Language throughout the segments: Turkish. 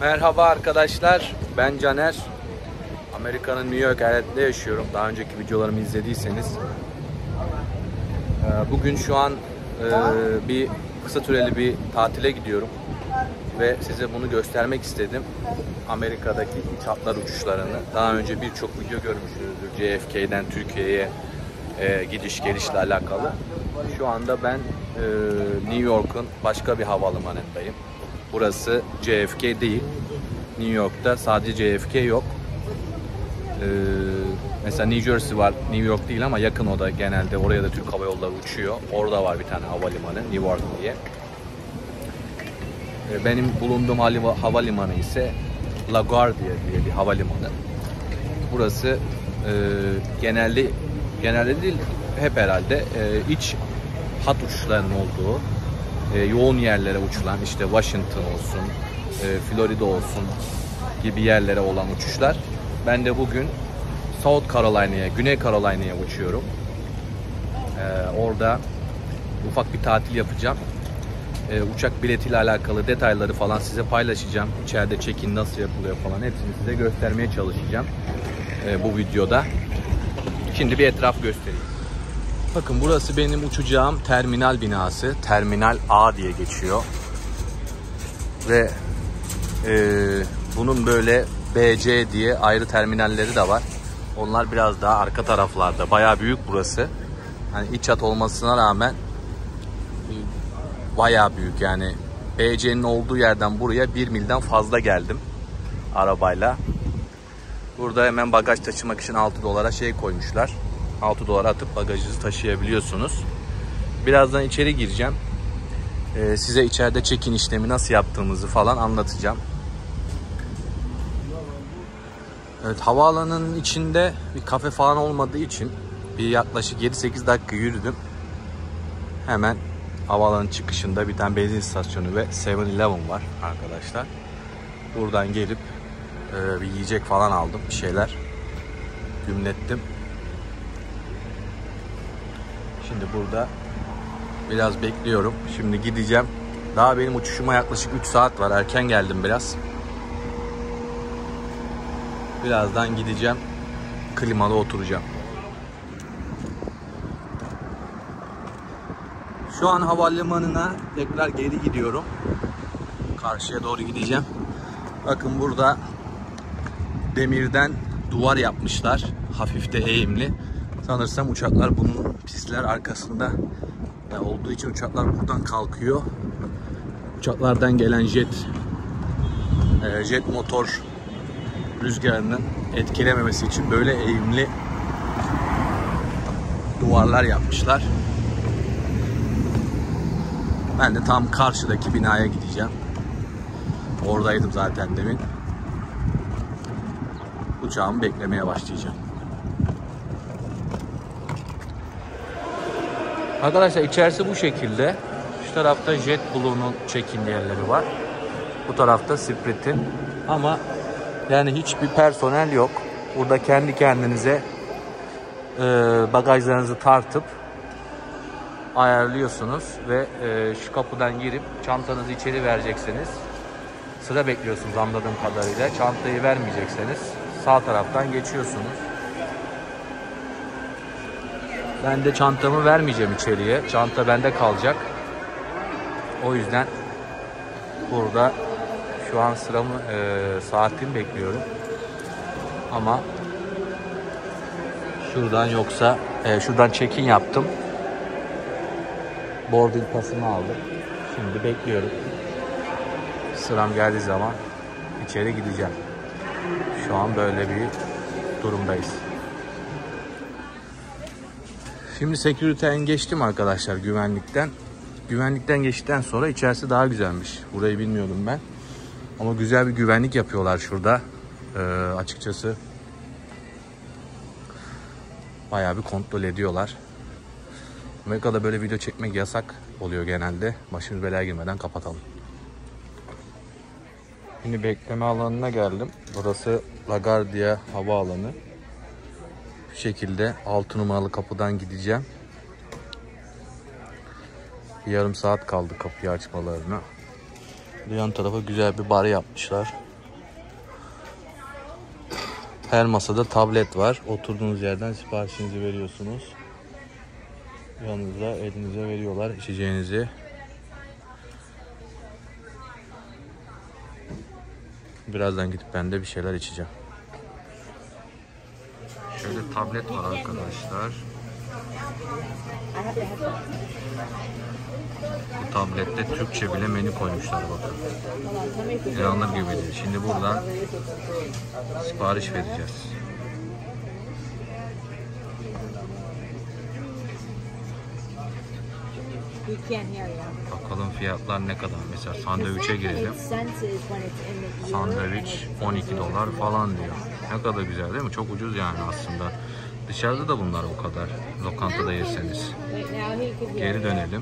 Merhaba arkadaşlar, ben Caner. Amerika'nın New York eyaletinde yaşıyorum. Daha önceki videolarımı izlediyseniz. Bugün şu an bir kısa süreli bir tatile gidiyorum. Ve size bunu göstermek istedim. Amerika'daki iç hatlar uçuşlarını. Daha önce birçok video görmüşsünüzdür. JFK'den Türkiye'ye gidiş gelişle alakalı. Şu anda ben New York'un başka bir havalimanındayım. Burası JFK değil. New York'ta sadece JFK yok. Mesela New Jersey var. New York değil ama yakın o da genelde. Oraya da Türk Hava Yolları uçuyor. Orada var bir tane havalimanı. Newark diye. Benim bulunduğum havalimanı ise LaGuardia diye bir havalimanı. Burası genelde değil, hep herhalde iç hat uçuşlarının olduğu, yoğun yerlere uçulan, işte Washington olsun, Florida olsun gibi yerlere olan uçuşlar. Ben de bugün South Carolina'ya, Güney Carolina'ya uçuyorum. Orada ufak bir tatil yapacağım. Uçak biletiyle alakalı detayları falan size paylaşacağım. İçeride check-in nasıl yapılıyor falan hepsini size göstermeye çalışacağım bu videoda. Şimdi bir etraf göstereyim. Bakın burası benim uçacağım terminal binası. Terminal A diye geçiyor. Ve bunun böyle BC diye ayrı terminalleri de var. Onlar biraz daha arka taraflarda. Bayağı büyük burası. Hani iç hat olmasına rağmen bayağı büyük yani. BC'nin olduğu yerden buraya 1 milden fazla geldim arabayla. Burada hemen bagaj taşımak için $6 şey koymuşlar. $6 atıp bagajınızı taşıyabiliyorsunuz. Birazdan içeri gireceğim. Size içeride check-in işlemi nasıl yaptığımızı falan anlatacağım. Evet, havaalanının içinde bir kafe falan olmadığı için bir yaklaşık 7-8 dakika yürüdüm. Hemen havaalanının çıkışında bir tane benzin istasyonu ve 7-Eleven var arkadaşlar. Buradan gelip bir yiyecek falan aldım, bir şeyler gümlettim. Şimdi burada biraz bekliyorum. Şimdi gideceğim. Daha benim uçuşuma yaklaşık 3 saat var. Erken geldim biraz. Birazdan gideceğim. Klimalı oturacağım. Şu an havalimanına tekrar geri gidiyorum. Karşıya doğru gideceğim. Bakın burada demirden duvar yapmışlar. Hafif de eğimli. Sanırsam uçaklar bunun pistler arkasında olduğu için uçaklar buradan kalkıyor. Uçaklardan gelen jet motor rüzgarının etkilememesi için böyle eğimli duvarlar yapmışlar. Ben de tam karşıdaki binaya gideceğim. Oradaydım zaten demin. Uçağımı beklemeye başlayacağım. Arkadaşlar içerisi bu şekilde. Şu tarafta JetBlue'nun check-in yerleri var. Bu tarafta Spirit'in. Ama yani hiçbir personel yok. Burada kendi kendinize bagajlarınızı tartıp ayarlıyorsunuz ve şu kapıdan girip çantanızı içeri vereceksiniz. Sıra bekliyorsunuz anladığım kadarıyla. Çantayı vermeyecekseniz sağ taraftan geçiyorsunuz. Ben de çantamı vermeyeceğim içeriye. Çanta bende kalacak. O yüzden burada şu an sıramı saatimi bekliyorum. Ama şuradan yoksa şuradan check-in yaptım. Boarding pasımı aldım. Şimdi bekliyorum. Sıram geldiği zaman içeri gideceğim. Şu an böyle bir durumdayız. Şimdi security'den geçtim arkadaşlar, güvenlikten. Güvenlikten geçtikten sonra içerisi daha güzelmiş. Burayı bilmiyordum ben. Ama güzel bir güvenlik yapıyorlar şurada. Açıkçası bayağı bir kontrol ediyorlar. Amerika'da böyle video çekmek yasak oluyor genelde. Başımız belaya girmeden kapatalım. Şimdi bekleme alanına geldim. Burası LaGuardia havaalanı. Bu şekilde 6 numaralı kapıdan gideceğim. Yarım saat kaldı kapıyı açmalarına. Yan tarafa güzel bir bar yapmışlar. Her masada tablet var. Oturduğunuz yerden siparişinizi veriyorsunuz. Yanınıza, elinize veriyorlar içeceğinizi. Birazdan gidip ben de bir şeyler içeceğim. Şöyle tablet var arkadaşlar. Bu tablette Türkçe bile menü koymuşlar bakın. İnanılır gibi değil. Şimdi buradan sipariş vereceğiz. Bakalım fiyatlar ne kadar. Mesela sandviçe girelim. Sandviç $12 falan diyor. Ne kadar güzel değil mi? Çok ucuz yani aslında. Dışarıda da bunlar o kadar. Lokantada yerseniz. Geri dönelim.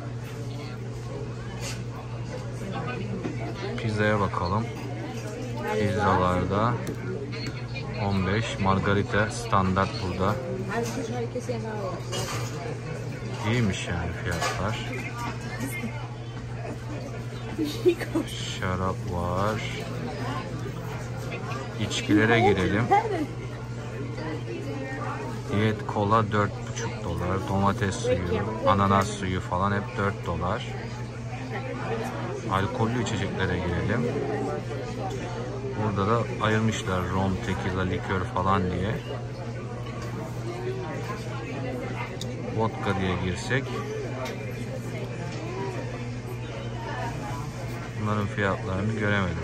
Pizzaya bakalım. Pizzalarda 15. Margarita standart burada. İyiymiş yani fiyatlar. Şarap var. İçkilere girelim. Diyet kola $4,5. Domates suyu, ananas suyu falan hep $4. Alkollü içeceklere girelim. Burada da ayırmışlar rom, tequila, likör falan diye. Vodka diye girsek. Bunların fiyatlarını göremedim.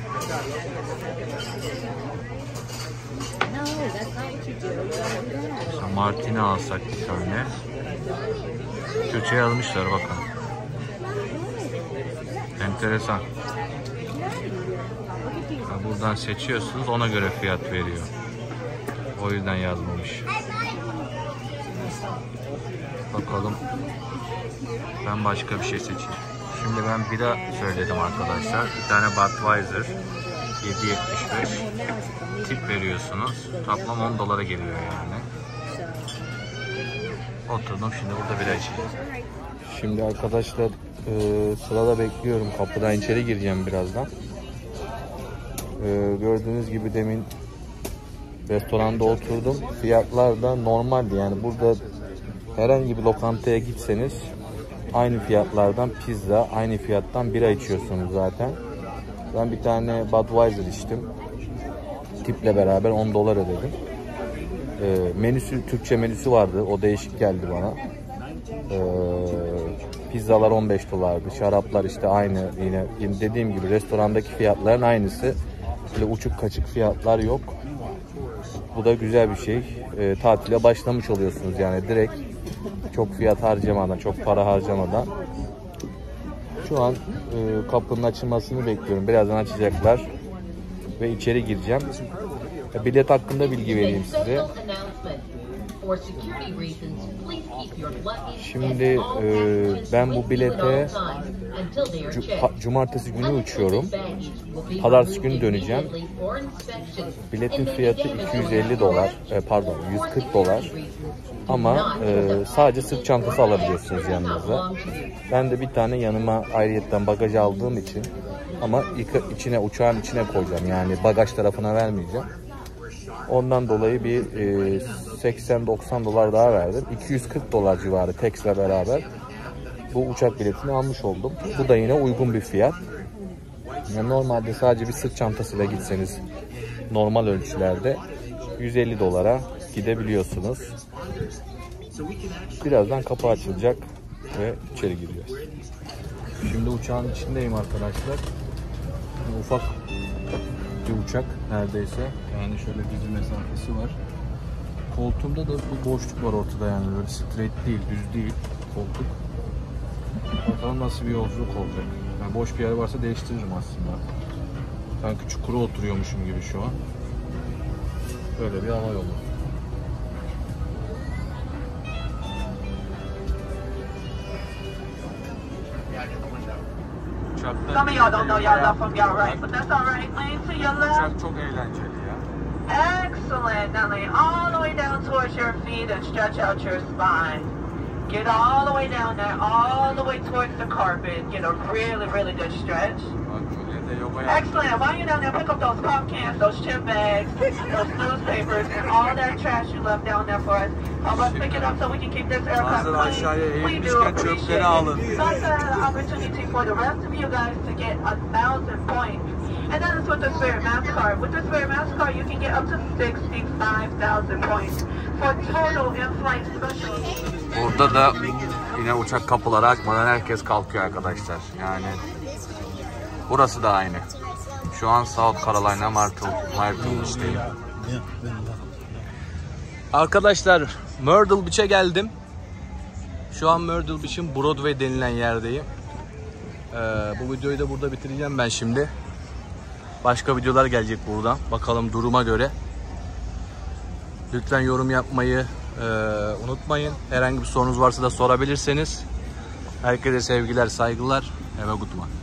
Mesela martini alsak bir tane. Türkçe yazmışlar bakın. Enteresan. Buradan seçiyorsunuz, ona göre fiyat veriyor. O yüzden yazmamış. Bakalım. Ben başka bir şey seçeyim. Şimdi ben bira söyledim arkadaşlar. Bir tane Budweiser 7.75. Tip veriyorsunuz. Toplam $10 geliyor yani. Oturdum, şimdi burada bira içeceğim. Şimdi arkadaşlar sırada bekliyorum. Kapıdan içeri gireceğim birazdan. Gördüğünüz gibi demin restoranda oturdum. Fiyatlar da normaldi. Yani burada herhangi bir lokantaya gitseniz aynı fiyatlardan pizza, aynı fiyattan bira içiyorsunuz zaten. Ben bir tane Budweiser içtim. Tiple beraber $10 ödedim. Menüsü, Türkçe menüsü vardı. O değişik geldi bana. Pizzalar $15'dı. Şaraplar işte aynı, yine dediğim gibi restorandaki fiyatların aynısı. Böyle uçuk kaçık fiyatlar yok. Bu da güzel bir şey. Tatile başlamış oluyorsunuz yani direkt çok fiyat harcamadan, çok para harcamadan. Şu an kapının açılmasını bekliyorum. Birazdan açacaklar ve içeri gireceğim. Bilet hakkında bilgi vereyim size. Şimdi ben bu bilete cumartesi günü uçuyorum. Pazartesi günü döneceğim. Biletin fiyatı $250, pardon $140. Ama sadece sırt çantası alabiliyorsunuz yanınıza. Ben de bir tane yanıma ayrıyetten bagaj aldığım için ama içine, uçağın içine koyacağım. Yani bagaj tarafına vermeyeceğim. Ondan dolayı bir $80-90 daha verdim. $240 civarı tax'le beraber bu uçak biletini almış oldum. Bu da yine uygun bir fiyat. Yani normalde sadece bir sırt çantasıyla gitseniz normal ölçülerde $150 gidebiliyorsunuz. Birazdan kapı açılacak ve içeri giriyoruz. Şimdi uçağın içindeyim arkadaşlar. Ufak bir uçak neredeyse. Yani şöyle dizi mesafesi var. Koltuğumda da bir boşluk var ortada, yani böyle straight değil, düz değil koltuk. Bakalım nasıl bir yolculuk olacak. Yani boş bir yer varsa değiştiririm aslında. Sanki çukura oturuyormuşum gibi şu an. Böyle bir hava yolu. Uçakta uçak çok eğlenceli ya. Excellent. Now lay all the way down towards your feet and stretch out your spine. Get all the way down there, all the way towards the carpet. Get a really, really good stretch. Bak öyle de Excellent. While you're down there, pick up those pop cans, those chip bags, those newspapers, and all that trash you left down there for us. Let's pick it up so we can keep this aircraft clean. We do appreciate it. So it's an opportunity for the rest of you guys to get 1,000 points. And that is with the Spirit MasterCard. With the Spirit MasterCard, you can get up to 65,000 points for total in-flight special. Burada da yine uçak kapıları açmadan herkes kalkıyor arkadaşlar. Yani burası da aynı. Şu an South Carolina Myrtle Beach'teyim. Arkadaşlar Myrtle Beach'e geldim. Şu an Myrtle Beach'in Broadway denilen yerdeyim. Bu videoyu da burada bitireceğim ben şimdi. Başka videolar gelecek buradan. Bakalım duruma göre. Lütfen yorum yapmayı unutmayın. Herhangi bir sorunuz varsa da sorabilirseniz. Herkese sevgiler, saygılar. Have a good one.